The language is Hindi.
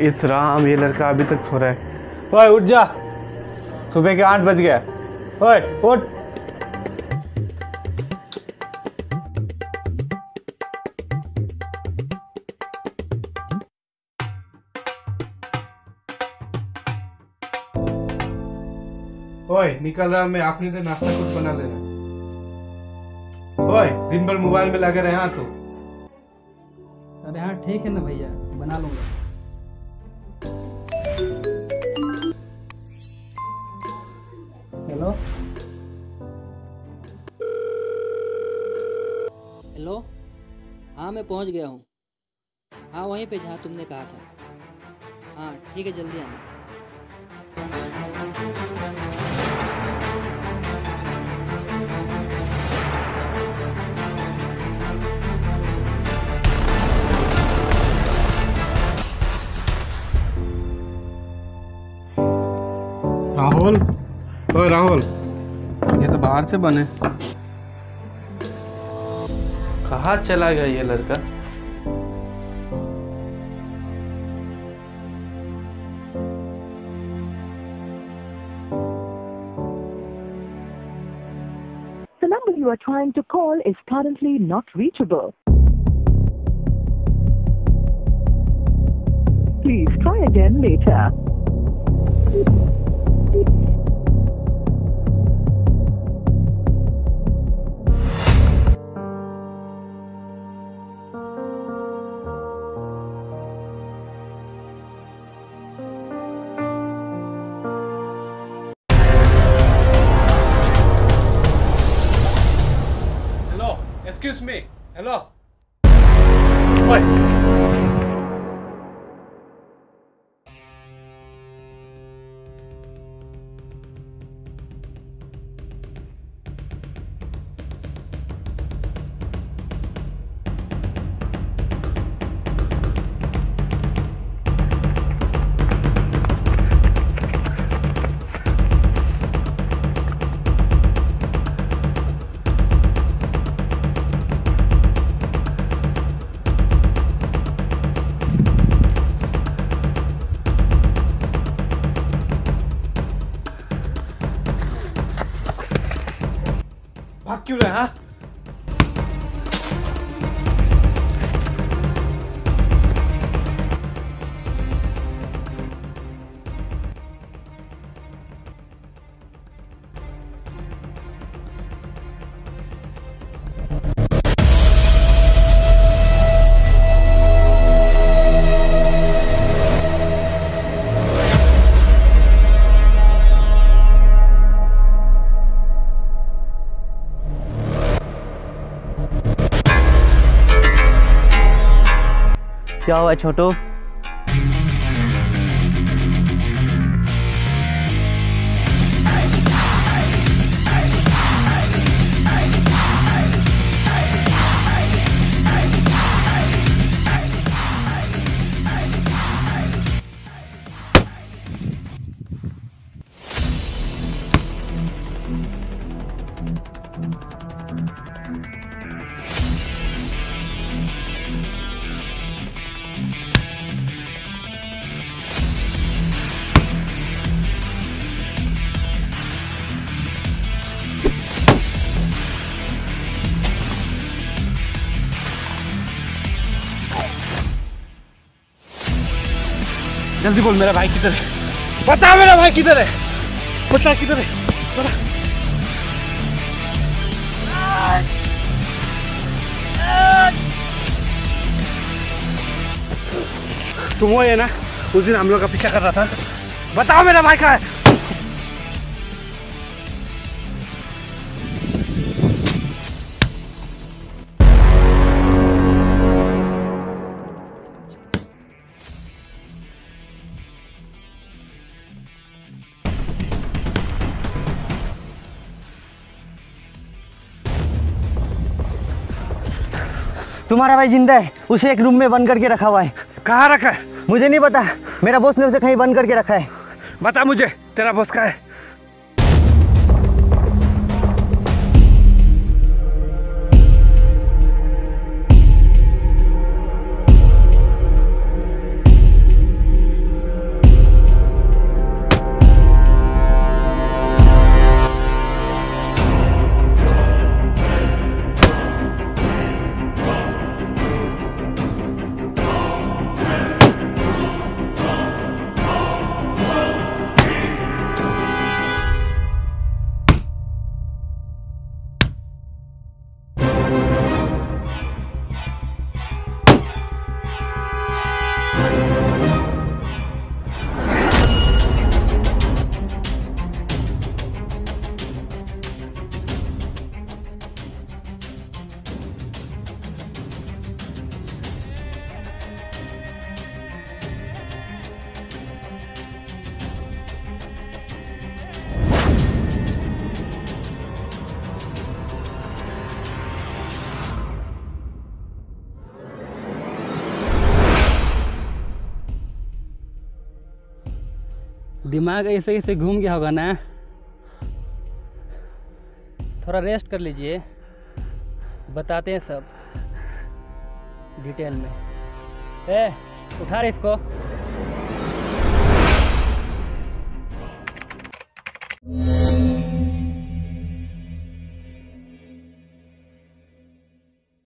इस राम, ये लड़का अभी तक सो रहा है। ओए उठ जा, सुबह के 8 बज गया। ओए उठ। ओए निकल रहा मैं, आपने तो नाश्ता कुछ बना लेना। ओए दिन भर मोबाइल में लगे रहे तो। अरे हाँ ठीक है ना भैया, बना लूंगा। हेलो हेलो, हाँ मैं पहुंच गया हूँ। हाँ वहीं पे जहाँ तुमने कहा था। हाँ ठीक है, जल्दी आना। राहुल, ओए राहुल, ये तो बाहर से बने। कहाँ चला गया ये लड़का? The number you are trying to call is currently not reachable. Please try again later. Excuse me. Hello. Oi. भाग क्यों रहे? हाँ क्या हुआ छोटू? जल्दी बोल, मेरा भाई किधर है? बता मेरा भाई किधर है? बता किधर है? बता। तुम वो है ना, उस दिन हम लोग का पीछा कर रहा था? बताओ मेरा भाई कहाँ है? तुम्हारा भाई जिंदा है, उसे एक रूम में बंद करके रखा हुआ है। कहाँ रखा है? मुझे नहीं पता, मेरा बॉस ने उसे कहीं बंद करके रखा है। बता मुझे, तेरा बॉस कहाँ है? दिमाग ऐसे ऐसे घूम गया होगा ना। थोड़ा रेस्ट कर लीजिए, बताते हैं सब डिटेल में। उठा रहे इसको।